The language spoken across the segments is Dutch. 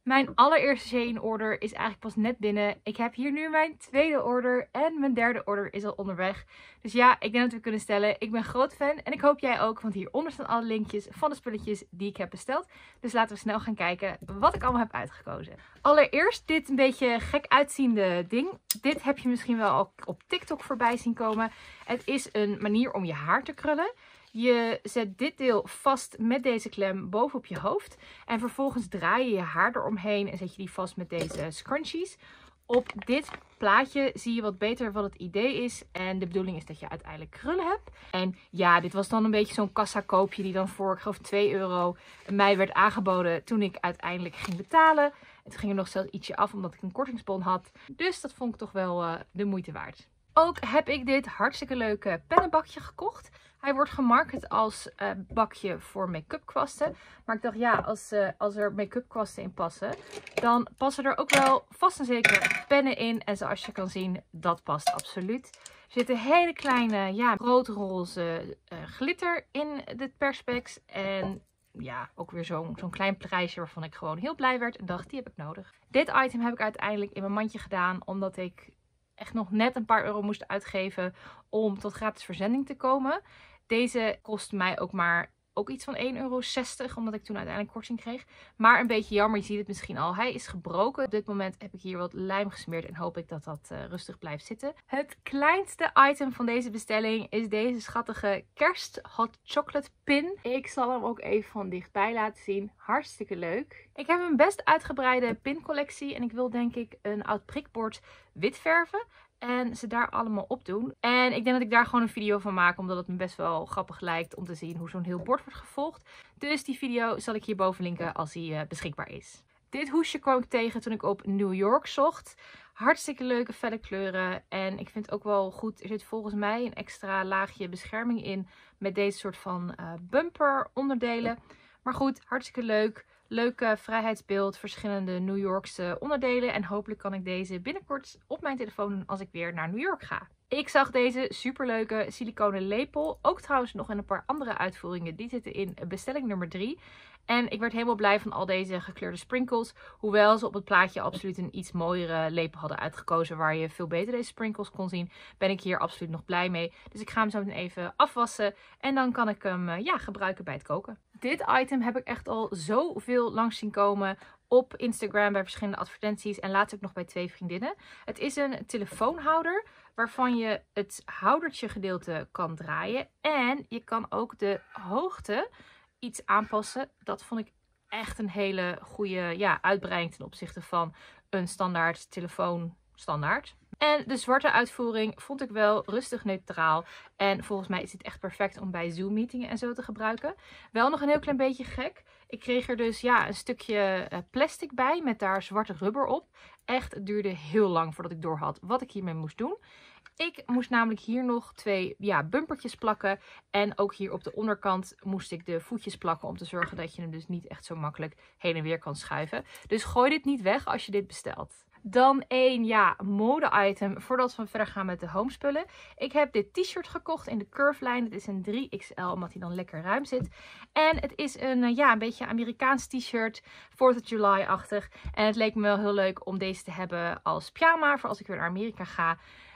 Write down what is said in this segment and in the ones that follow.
Mijn allereerste Shein order is eigenlijk pas net binnen. Ik heb hier nu mijn tweede order en mijn derde order is al onderweg. Dus ja, ik denk dat we kunnen stellen, ik ben groot fan en ik hoop jij ook, want hieronder staan alle linkjes van de spulletjes die ik heb besteld. Dus laten we snel gaan kijken wat ik allemaal heb uitgekozen. Allereerst dit een beetje gek uitziende ding. Dit heb je misschien wel al op TikTok voorbij zien komen. Het is een manier om je haar te krullen. Je zet dit deel vast met deze klem bovenop je hoofd. En vervolgens draai je je haar eromheen en zet je die vast met deze scrunchies. Op dit plaatje zie je wat beter wat het idee is. En de bedoeling is dat je uiteindelijk krullen hebt. En ja, dit was dan een beetje zo'n kassakoopje die dan voor, ik geloof, €2 mij werd aangeboden toen ik uiteindelijk ging betalen. En toen ging er nog zelfs ietsje af omdat ik een kortingsbon had. Dus dat vond ik toch wel de moeite waard. Ook heb ik dit hartstikke leuke pennenbakje gekocht. Hij wordt gemarket als bakje voor make-up kwasten. Maar ik dacht, ja, als er make-up kwasten in passen, dan passen er ook wel vast en zeker pennen in. En zoals je kan zien, dat past absoluut. Er zit een hele kleine, ja, roodroze glitter in dit perspex. En ja, ook weer zo'n klein prijsje waarvan ik gewoon heel blij werd en dacht, die heb ik nodig. Dit item heb ik uiteindelijk in mijn mandje gedaan, omdat ik echt nog net een paar euro moest uitgeven om tot gratis verzending te komen. Deze kost mij ook iets van €1,60, omdat ik toen uiteindelijk korting kreeg. Maar een beetje jammer, je ziet het misschien al. Hij is gebroken. Op dit moment heb ik hier wat lijm gesmeerd en hoop ik dat dat rustig blijft zitten. Het kleinste item van deze bestelling is deze schattige kerst hot chocolate pin. Ik zal hem ook even van dichtbij laten zien. Hartstikke leuk. Ik heb een best uitgebreide pincollectie en ik wil denk ik een oud prikbord wit verven. En ze daar allemaal op doen. En ik denk dat ik daar gewoon een video van maak. Omdat het me best wel grappig lijkt om te zien hoe zo'n heel bord wordt gevolgd. Dus die video zal ik hierboven linken als die beschikbaar is. Dit hoesje kwam ik tegen toen ik op New York zocht. Hartstikke leuke felle kleuren. En ik vind het ook wel goed. Er zit volgens mij een extra laagje bescherming in. Met deze soort van bumper onderdelen. Maar goed, hartstikke leuk. Leuke vrijheidsbeeld, verschillende New Yorkse onderdelen. En hopelijk kan ik deze binnenkort op mijn telefoon doen als ik weer naar New York ga. Ik zag deze superleuke siliconen lepel. Ook trouwens nog in een paar andere uitvoeringen. Die zitten in bestelling nummer 3. En ik werd helemaal blij van al deze gekleurde sprinkles. Hoewel ze op het plaatje absoluut een iets mooiere lepel hadden uitgekozen. Waar je veel beter deze sprinkles kon zien. Ben ik hier absoluut nog blij mee. Dus ik ga hem zo meteen even afwassen. En dan kan ik hem gebruiken bij het koken. Dit item heb ik echt al zoveel langs zien komen op Instagram bij verschillende advertenties. En laatst ook nog bij 2 vriendinnen. Het is een telefoonhouder waarvan je het houdertje gedeelte kan draaien. En je kan ook de hoogte iets aanpassen. Dat vond ik echt een hele goede uitbreiding ten opzichte van een standaard telefoon standaard. En de zwarte uitvoering vond ik wel rustig neutraal. En volgens mij is dit echt perfect om bij Zoom meetingen en zo te gebruiken. Wel nog een heel klein beetje gek. Ik kreeg er dus een stukje plastic bij met daar zwarte rubber op. Echt, het duurde heel lang voordat ik door had wat ik hiermee moest doen. Ik moest namelijk hier nog 2 bumpertjes plakken. En ook hier op de onderkant moest ik de voetjes plakken om te zorgen dat je hem dus niet echt zo makkelijk heen en weer kan schuiven. Dus gooi dit niet weg als je dit bestelt. Dan een mode-item voordat we verder gaan met de homespullen. Ik heb dit t-shirt gekocht in de curve lijn. Het is een 3XL omdat hij dan lekker ruim zit. En het is een beetje Amerikaans t-shirt. 4th of July-achtig. En het leek me wel heel leuk om deze te hebben als pyjama voor als ik weer naar Amerika ga.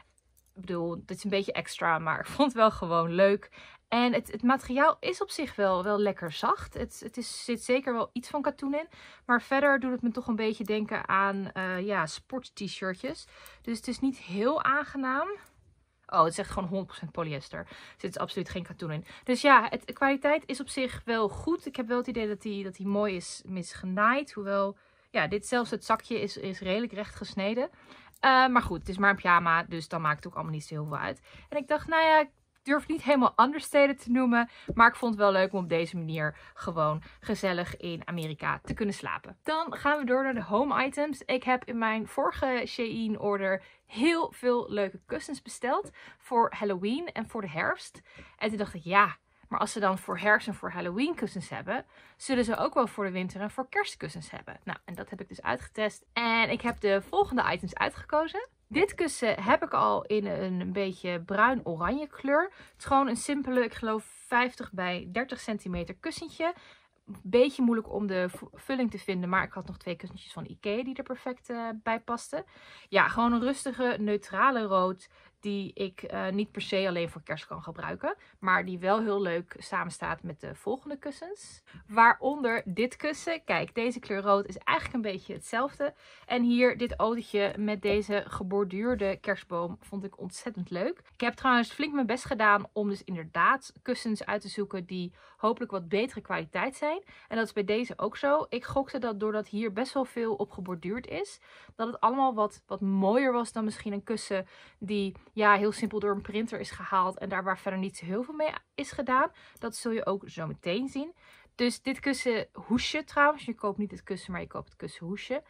Ik bedoel, dit is een beetje extra, maar ik vond het wel gewoon leuk. En het materiaal is op zich wel lekker zacht. Zit zeker wel iets van katoen in. Maar verder doet het me toch een beetje denken aan sport-t-shirtjes. Dus het is niet heel aangenaam. Oh, het is echt gewoon 100% polyester. Er zit absoluut geen katoen in. Dus ja, de kwaliteit is op zich wel goed. Ik heb wel het idee dat hij mooi is misgenaaid. Hoewel, dit zelfs het zakje is redelijk recht gesneden. Maar goed, het is maar een pyjama, dus dan maakt het ook allemaal niet zo heel veel uit. En ik dacht, ik durf het niet helemaal understated te noemen. Maar ik vond het wel leuk om op deze manier gewoon gezellig in Amerika te kunnen slapen. Dan gaan we door naar de home items. Ik heb in mijn vorige Shein order heel veel leuke kussens besteld. Voor Halloween en voor de herfst. En toen dacht ik, maar als ze dan voor herfst en voor Halloween kussens hebben, zullen ze ook wel voor de winter en voor kerstkussens hebben. Nou, en dat heb ik dus uitgetest. En ik heb de volgende items uitgekozen. Dit kussen heb ik al in een beetje bruin-oranje kleur. Het is gewoon een simpele, ik geloof 50 bij 30 centimeter kussentje. Een beetje moeilijk om de vulling te vinden. Maar ik had nog 2 kussentjes van Ikea die er perfect bij pasten. Ja, gewoon een rustige, neutrale rood. Die ik niet per se alleen voor kerst kan gebruiken. Maar die wel heel leuk samenstaat met de volgende kussens. Waaronder dit kussen. Kijk, deze kleur rood is eigenlijk een beetje hetzelfde. En hier dit autootje met deze geborduurde kerstboom vond ik ontzettend leuk. Ik heb trouwens flink mijn best gedaan om dus inderdaad kussens uit te zoeken die hopelijk wat betere kwaliteit zijn. En dat is bij deze ook zo. Ik gokte dat doordat hier best wel veel op geborduurd is, dat het allemaal wat mooier was dan misschien een kussen die ja, heel simpel door een printer is gehaald en daar waar verder niet zo heel veel mee is gedaan. Dat zul je ook zo meteen zien. Dus dit kussen hoesje trouwens, je koopt niet het kussen, maar je koopt het kussen hoesje,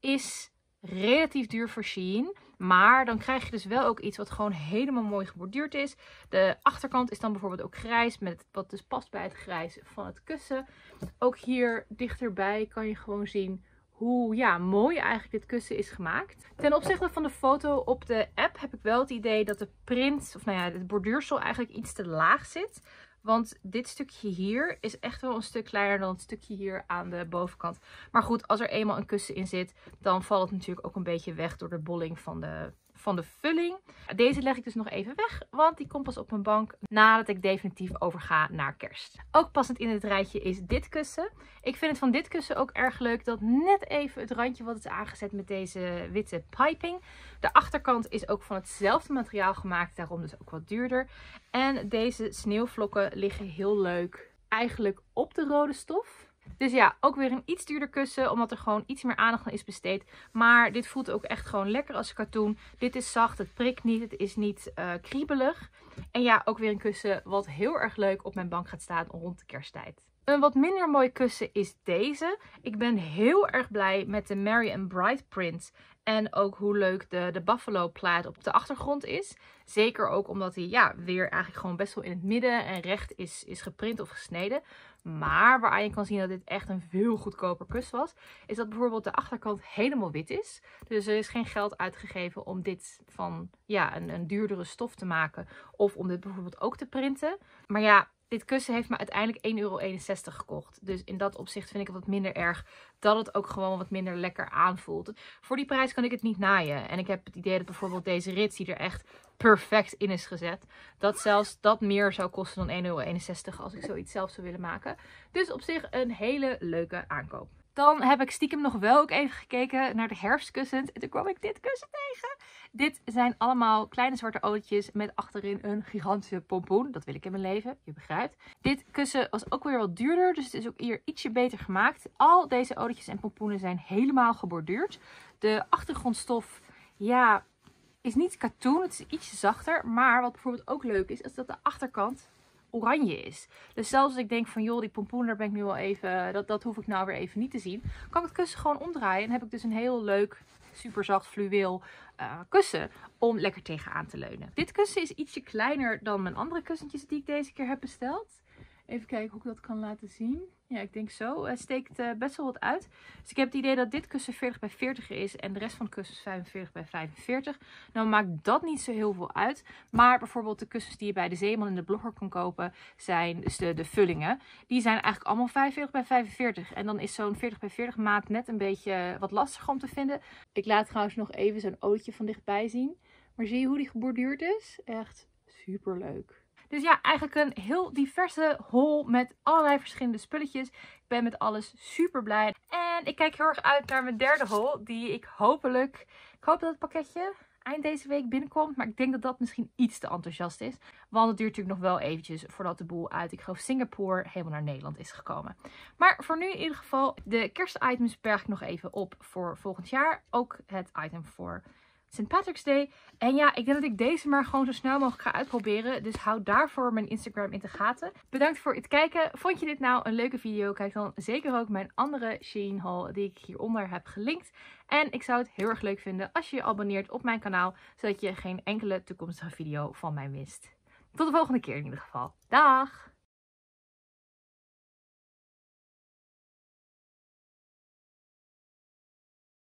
is relatief duur voor Shein. Maar dan krijg je dus wel ook iets wat gewoon helemaal mooi geborduurd is. De achterkant is dan bijvoorbeeld ook grijs, met wat dus past bij het grijs van het kussen. Ook hier dichterbij kan je gewoon zien hoe ja, mooi eigenlijk dit kussen is gemaakt. Ten opzichte van de foto op de app heb ik wel het idee dat de print, of nou ja, het borduursel eigenlijk iets te laag zit. Want dit stukje hier is echt wel een stuk kleiner dan het stukje hier aan de bovenkant. Maar goed, als er eenmaal een kussen in zit, dan valt het natuurlijk ook een beetje weg door de bolling van de vulling. Deze leg ik dus nog even weg, want die komt pas op mijn bank nadat ik definitief overga naar kerst. Ook passend in het rijtje is dit kussen. Ik vind het van dit kussen ook erg leuk dat net even het randje wat is aangezet met deze witte piping. De achterkant is ook van hetzelfde materiaal gemaakt, daarom dus ook wat duurder. En deze sneeuwvlokken liggen heel leuk eigenlijk op de rode stof. Dus ja, ook weer een iets duurder kussen, omdat er gewoon iets meer aandacht aan is besteed. Maar dit voelt ook echt gewoon lekker als katoen. Dit is zacht, het prikt niet, het is niet kriebelig. En ja, ook weer een kussen wat heel erg leuk op mijn bank gaat staan rond de kersttijd. Een wat minder mooi kussen is deze. Ik ben heel erg blij met de Merry and Bright print. En ook hoe leuk de Buffalo plaid op de achtergrond is. Zeker ook omdat hij ja, weer eigenlijk gewoon best wel in het midden en recht is geprint of gesneden. Maar waaraan je kan zien dat dit echt een veel goedkoper kussen was, is dat bijvoorbeeld de achterkant helemaal wit is. Dus er is geen geld uitgegeven om dit van ja, een duurdere stof te maken. Of om dit bijvoorbeeld ook te printen. Maar ja, dit kussen heeft me uiteindelijk €1,61 gekocht. Dus in dat opzicht vind ik het wat minder erg dat het ook gewoon wat minder lekker aanvoelt. Voor die prijs kan ik het niet naaien. En ik heb het idee dat bijvoorbeeld deze rits die er echt perfect in is gezet, dat zelfs dat meer zou kosten dan €1,61 als ik zoiets zelf zou willen maken. Dus op zich een hele leuke aankoop. Dan heb ik stiekem nog wel ook even gekeken naar de herfstkussens. En toen kwam ik dit kussen tegen. Dit zijn allemaal kleine zwarte ootjes met achterin een gigantische pompoen. Dat wil ik in mijn leven, je begrijpt. Dit kussen was ook weer wat duurder, dus het is ook hier ietsje beter gemaakt. Al deze ootjes en pompoenen zijn helemaal geborduurd. De achtergrondstof, ja, is niet katoen, het is ietsje zachter. Maar wat bijvoorbeeld ook leuk is dat de achterkant oranje is. Dus zelfs als ik denk van joh, die pompoen, daar ben ik nu wel even, dat hoef ik nou weer even niet te zien. Kan ik het kussen gewoon omdraaien en heb ik dus een heel leuk, super zacht fluweel kussen om lekker tegenaan te leunen. Dit kussen is ietsje kleiner dan mijn andere kussentjes die ik deze keer heb besteld. Even kijken hoe ik dat kan laten zien. Ja, ik denk zo. Het steekt best wel wat uit. Dus ik heb het idee dat dit kussen 40 bij 40 is en de rest van de kussens 45 bij 45. Nou maakt dat niet zo heel veel uit. Maar bijvoorbeeld de kussens die je bij de Zeeman en de Blogger kan kopen zijn dus de vullingen. Die zijn eigenlijk allemaal 45 bij 45. En dan is zo'n 40 bij 40 maat net een beetje wat lastiger om te vinden. Ik laat trouwens nog even zo'n ootje van dichtbij zien. Maar zie je hoe die geborduurd is? Echt super leuk. Dus ja, eigenlijk een heel diverse haul met allerlei verschillende spulletjes. Ik ben met alles super blij. En ik kijk heel erg uit naar mijn derde haul. Die ik hoop dat het pakketje eind deze week binnenkomt. Maar ik denk dat dat misschien iets te enthousiast is. Want het duurt natuurlijk nog wel eventjes voordat de boel uit, ik geloof Singapore, helemaal naar Nederland is gekomen. Maar voor nu in ieder geval, de kerstitems berg ik nog even op voor volgend jaar. Ook het item voor St. Patrick's Day. En ja, ik denk dat ik deze maar gewoon zo snel mogelijk ga uitproberen. Dus hou daarvoor mijn Instagram in de gaten. Bedankt voor het kijken. Vond je dit nou een leuke video? Kijk dan zeker ook mijn andere Shein haul die ik hieronder heb gelinkt. En ik zou het heel erg leuk vinden als je je abonneert op mijn kanaal. Zodat je geen enkele toekomstige video van mij mist. Tot de volgende keer in ieder geval. Dag!